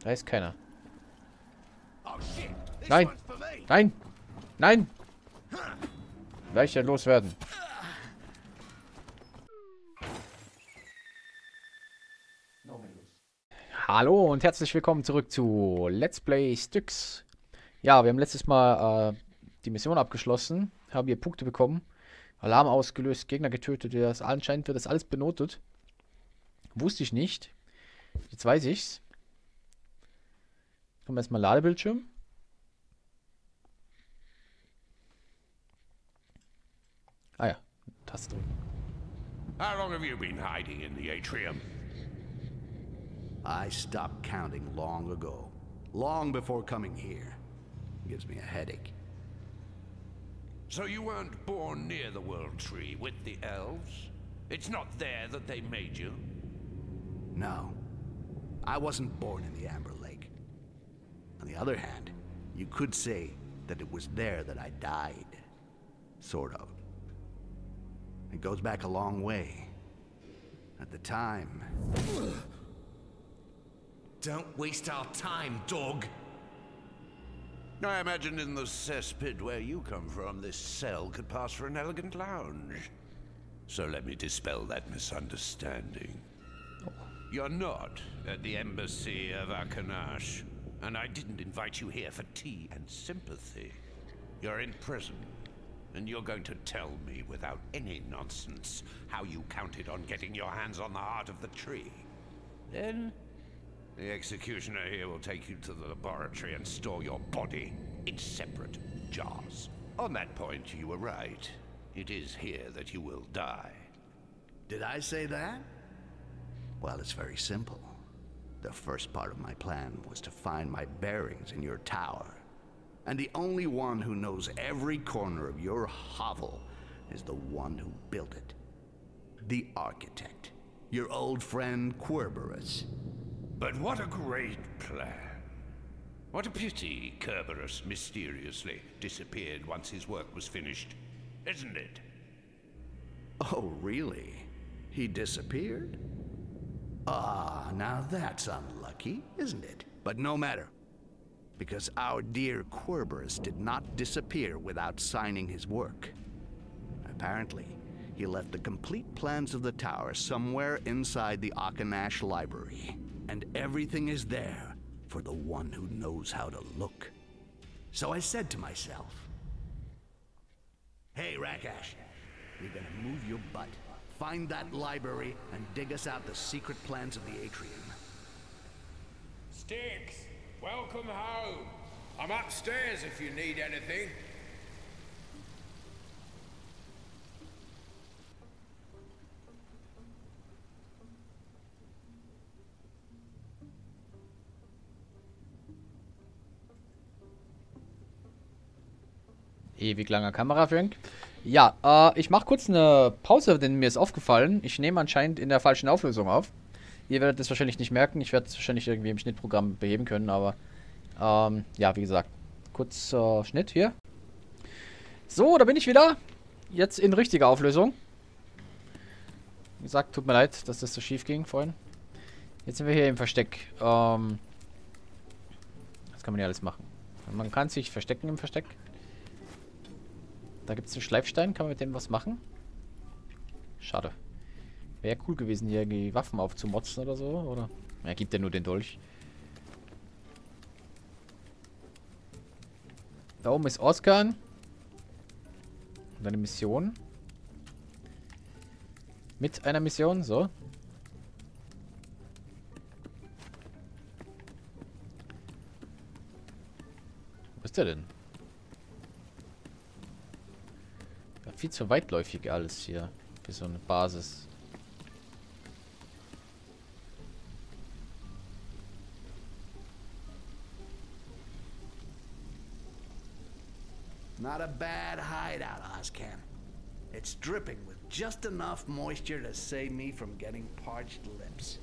Da ist keiner. Nein! Nein! Nein! Leichter loswerden. Hallo und herzlich willkommen zurück zu Let's Play Styx. Ja, wir haben letztes Mal die Mission abgeschlossen, haben hier Punkte bekommen, Alarm ausgelöst, Gegner getötet, anscheinend wird das alles benotet. Wusste ich nicht. Jetzt weiß ich's. Kommen wir erstmal Ladebildschirm. Ah ja, Taste drücken. How long have you been hiding in the atrium? I stopped counting long ago. Long before coming here. Gives me a headache. So you weren't born near the World Tree with the elves? It's not there that they made you? No. I wasn't born in the Amber Lake. On the other hand, you could say that it was there that I died. Sort of. It goes back a long way. At the time... Don't waste our time, dog. I imagine in the cesspit where you come from, this cell could pass for an elegant lounge. So let me dispel that misunderstanding. You're not at the embassy of Akanash, and I didn't invite you here for tea and sympathy. You're in prison, and you're going to tell me without any nonsense how you counted on getting your hands on the heart of the tree. Then the executioner here will take you to the laboratory and store your body in separate jars. On that point, you were right. It is here that you will die. Did I say that? Well, it's very simple. The first part of my plan was to find my bearings in your tower. And the only one who knows every corner of your hovel is the one who built it. The architect. Your old friend Kerberos. But what a great plan. What a pity Kerberos mysteriously disappeared once his work was finished, isn't it? Oh, really? He disappeared? Ah, now that's unlucky, isn't it? But no matter. Because our dear Kerberos did not disappear without signing his work. Apparently, he left the complete plans of the tower somewhere inside the Akanash library. And everything is there for the one who knows how to look. So I said to myself, hey, Rakash, you're gonna move your butt, find that library, and dig us out the secret plans of the atrium. Styx, welcome home. I'm upstairs if you need anything. Ewig langer Kamerafrank. Ja, ich mache kurz eine Pause, denn mir ist aufgefallen, ich nehme anscheinend in der falschen Auflösung auf. Ihr werdet das wahrscheinlich nicht merken, ich werde es wahrscheinlich irgendwie im Schnittprogramm beheben können, aber ja, wie gesagt, kurz Schnitt hier. So, da bin ich wieder. Jetzt in richtiger Auflösung. Wie gesagt, tut mir leid, dass das so schief ging vorhin. Jetzt sind wir hier im Versteck. Was kann man hier alles machen? Man kann sich verstecken im Versteck. Da gibt es einen Schleifstein. Kann man mit dem was machen? Schade. Wäre cool gewesen, hier die Waffen aufzumotzen oder so. Oder? Er gibt ja nur den Dolch. Da oben ist Oscar. Und eine Mission. Mit einer Mission. So. Wo ist der denn? Viel zu weitläufig alles hier für so eine Basis. Not a bad hideout, Ozcan. It's dripping with just enough moisture to save me from getting parched lips.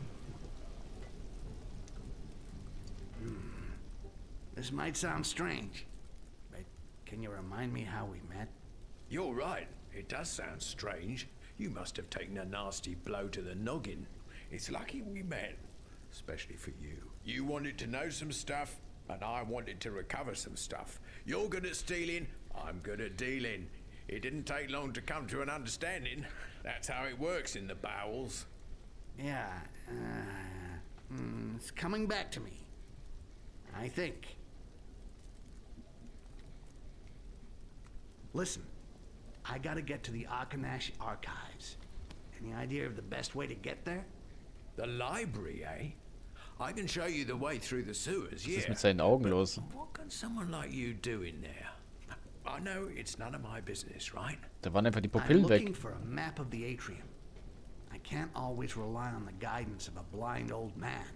This might sound strange, but can you remind me how we met? You're right. It does sound strange. You must have taken a nasty blow to the noggin. It's lucky we met. especially for you. You wanted to know some stuff, and I wanted to recover some stuff. You're good at stealing, I'm good at dealing. It didn't take long to come to an understanding. That's how it works in the bowels. Yeah, it's coming back to me. I think. Listen, I gotta get to the Arkanash archives. Any idea of the best way to get there? The library, eh? I can show you the way through the sewers, Was yeah. ist mit seinen Augen los? What can someone like you do in there? I know it's none of my business, right? Da waren einfach die I'm Pupillen looking weg. for a map of the atrium. I can't always rely on the guidance of a blind old man.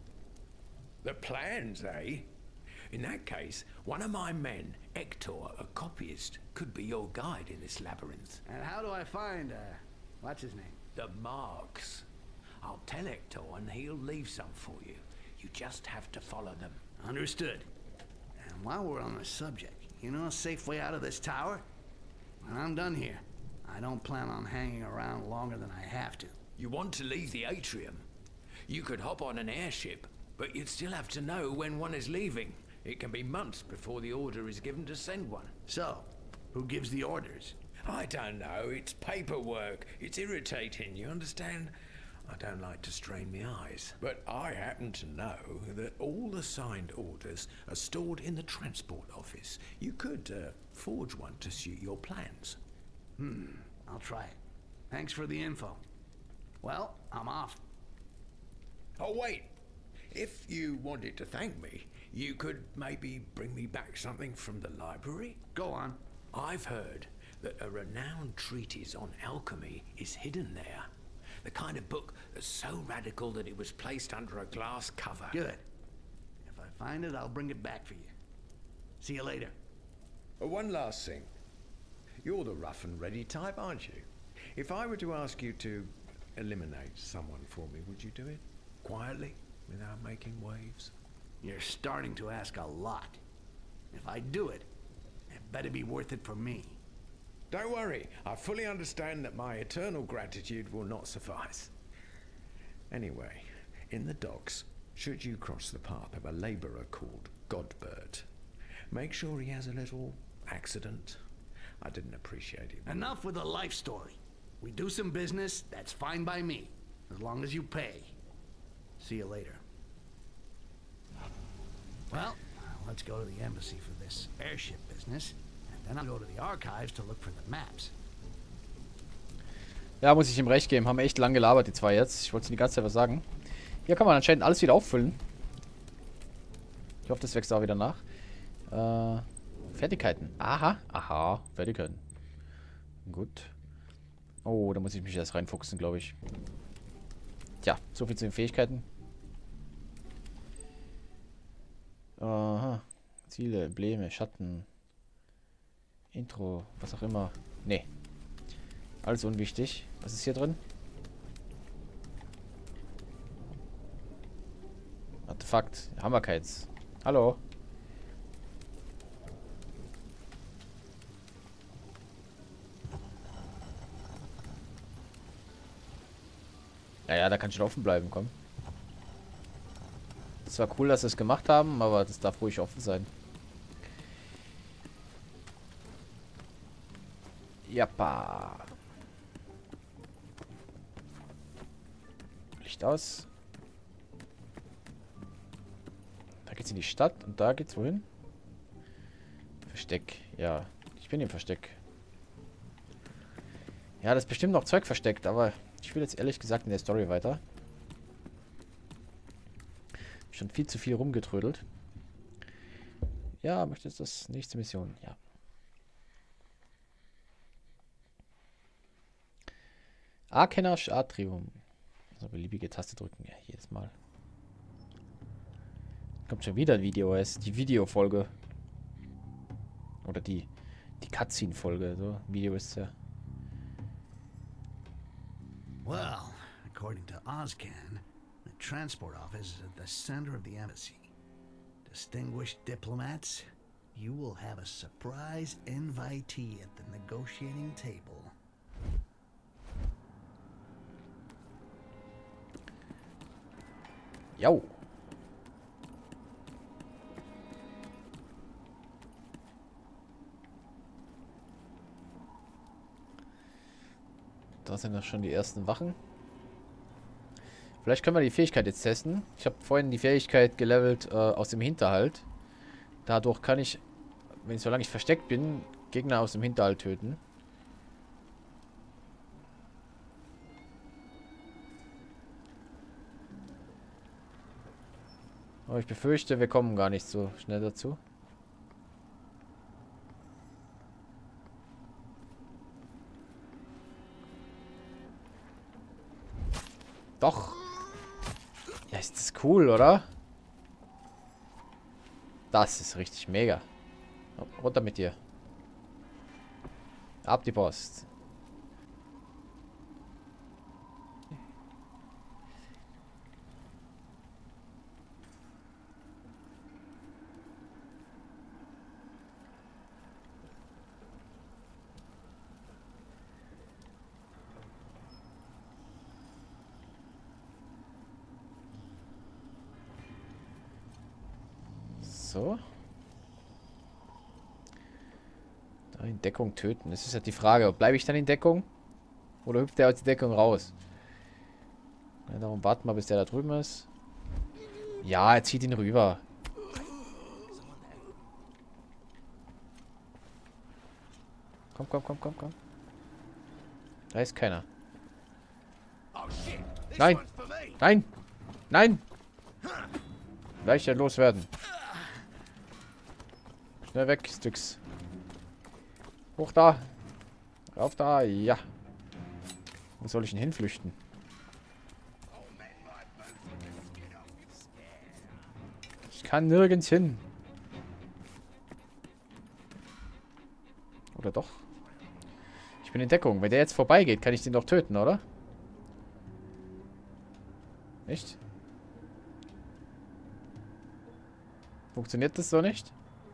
The plans, eh? In that case, one of my men, Hector, a copyist, could be your guide in this labyrinth. And how do I find, what's his name? The marks. I'll tell Hector and he'll leave some for you. You just have to follow them. Understood. And while we're on the subject, you know a safe way out of this tower? When I'm done here, I don't plan on hanging around longer than I have to. You want to leave the atrium? You could hop on an airship, but you'd still have to know when one is leaving. It can be months before the order is given to send one. So, who gives the orders? I don't know, it's paperwork. It's irritating, you understand? I don't like to strain my eyes. But I happen to know that all the signed orders are stored in the transport office. You could forge one to suit your plans. I'll try it. Thanks for the info. Well, I'm off. Oh, wait. If you wanted to thank me, you could maybe bring me back something from the library? Go on. I've heard that a renowned treatise on alchemy is hidden there. The kind of book that's so radical that it was placed under a glass cover. Good. If I find it, I'll bring it back for you. See you later. One last thing. You're the rough and ready type, aren't you? If I were to ask you to eliminate someone for me, would you do it? Quietly, without making waves? You're starting to ask a lot. If I do it, it better be worth it for me. Don't worry, I fully understand that my eternal gratitude will not suffice. Anyway, in the docks, should you cross the path of a labourer called Godbert, make sure he has a little accident. I didn't appreciate it. Enough with the life story. We do some business, that's fine by me. As long as you pay. See you later. Well, let's go to the embassy for this airship business. And then I'll go to the archives to look for the maps. Ja, muss ich ihm recht geben. Haben echt lang gelabert, die zwei jetzt. Ich wollte die ganze Zeit was sagen. Hier kann man anscheinend alles wieder auffüllen. Ich hoffe, das wächst auch wieder nach. Fertigkeiten. Aha, aha, Fertigkeiten. Gut. Oh, da muss ich mich erst reinfuchsen, glaube ich. Tja, so viel zu den Fähigkeiten. Aha. Ziele, Embleme, Schatten. Intro, was auch immer. Nee. Alles unwichtig. Was ist hier drin? Artefakt. Haben wir keins. Hallo. Ja, da kann schon offen bleiben, komm. Es war cool, dass sie es gemacht haben, aber das darf ruhig offen sein. Jappa. Licht aus. Da geht's in die Stadt und da geht's wohin? Versteck. Ja, ich bin im Versteck. Ja, das ist bestimmt noch Zeug versteckt, aber ich will jetzt ehrlich gesagt in der Story weiter. Schon viel zu viel rumgetrödelt. Ja, möchtest du das nächste Mission? Ja. Arkanash Atrium. Also beliebige Taste drücken. Ja, jedes Mal. Kommt schon wieder ein Video. Es ist die Videofolge. Oder die Cutscene-Folge. So, Video ist ja. Well, according to Ozcan, the transport office is at the center of the embassy. Distinguished diplomats, you will have a surprise invitee at the negotiating table. Jau. Da sind ja schon die ersten Wachen. Vielleicht können wir die Fähigkeit jetzt testen. Ich habe vorhin die Fähigkeit gelevelt aus dem Hinterhalt. Dadurch kann ich, solange ich versteckt bin, Gegner aus dem Hinterhalt töten. Aber ich befürchte, wir kommen gar nicht so schnell dazu. Doch. Ja, ist das cool, oder? Das ist richtig mega. Runter mit dir. Ab die Post. So. Da in Deckung töten. Das ist ja die Frage. Bleibe ich dann in Deckung? Oder hüpft der aus der Deckung raus? Ja, darum warten wir, bis der da drüben ist. Ja, er zieht ihn rüber. Komm, komm, komm, komm, komm. Da ist keiner. Nein! Nein! Nein! Gleich loswerden. Schnell weg, Stücks. Hoch da. Rauf da, ja. Wo soll ich denn hinflüchten? Ich kann nirgends hin. Oder doch? Ich bin in Deckung. Wenn der jetzt vorbeigeht, kann ich den doch töten, oder? Nicht? Funktioniert das so nicht?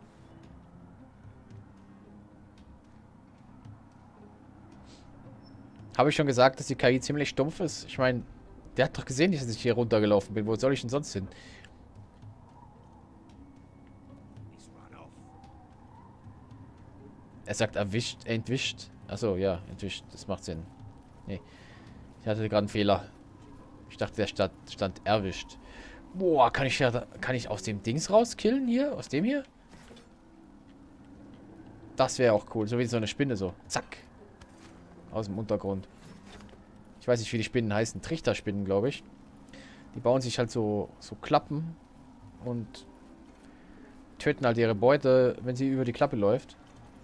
Habe ich schon gesagt, dass die KI ziemlich stumpf ist? Ich meine, der hat doch gesehen, dass ich hier runtergelaufen bin. Wo soll ich denn sonst hin? Er sagt erwischt, entwischt. Achso, ja, entwischt. Das macht Sinn. Nee. Ich hatte gerade einen Fehler. Ich dachte, der stand erwischt. Boah, kann ich aus dem Dings rauskillen hier? Aus dem hier? Das wäre auch cool. So wie so eine Spinne so. Zack. Aus dem Untergrund. Ich weiß nicht, wie die Spinnen heißen. Trichterspinnen, glaube ich. Die bauen sich halt so Klappen und töten halt ihre Beute, wenn sie über die Klappe läuft.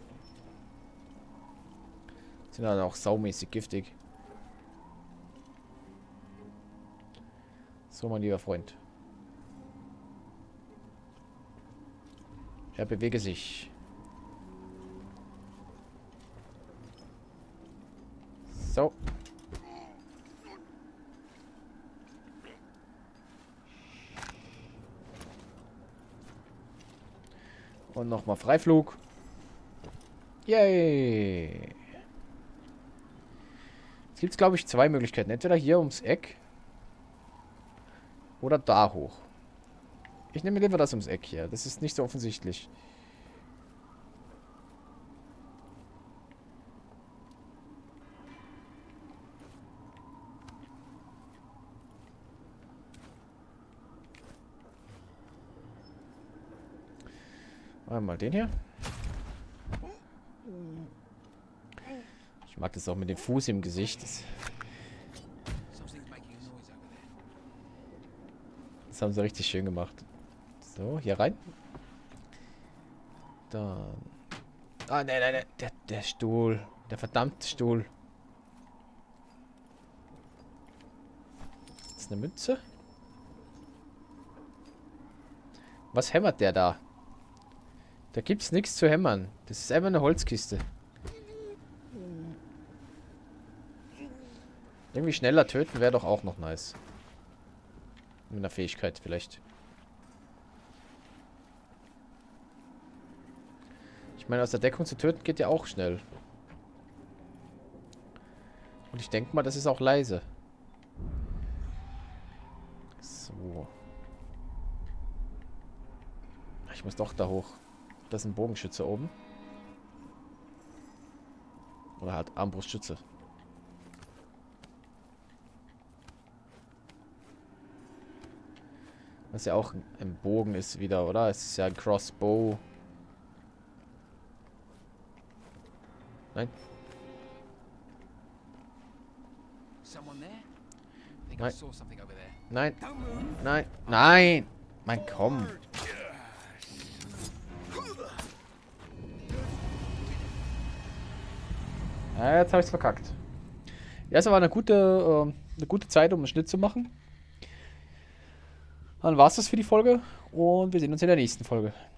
Sind halt auch saumäßig giftig. So, mein lieber Freund. Er bewege sich. So. Und nochmal Freiflug. Yay. Jetzt gibt es, glaube ich, zwei Möglichkeiten. Entweder hier ums Eck. Oder da hoch. Ich nehme lieber das ums Eck hier. Das ist nicht so offensichtlich. Mal den hier. Ich mag das auch mit dem Fuß im Gesicht. Das haben sie richtig schön gemacht. So, hier rein. Dann. Ah, nein, nein, nein. Der Stuhl. Der verdammte Stuhl. Das ist eine Münze. Was hämmert der da? Da gibt's nichts zu hämmern. Das ist einfach eine Holzkiste. Irgendwie schneller töten wäre doch auch noch nice. Mit einer Fähigkeit vielleicht. Ich meine, aus der Deckung zu töten geht ja auch schnell. Und ich denke mal, das ist auch leise. So. ich muss doch da hoch. Das ist ein Bogenschütze oben. Oder halt Armbrustschütze. Was ja auch ein Bogen ist wieder, oder? Es ist ja ein Crossbow. Nein. Nein. Nein. Nein. Nein. Mein komm. Ja, jetzt habe ich's verkackt. Ja, es war eine gute Zeit, um einen Schnitt zu machen. Dann war's das für die Folge und wir sehen uns in der nächsten Folge.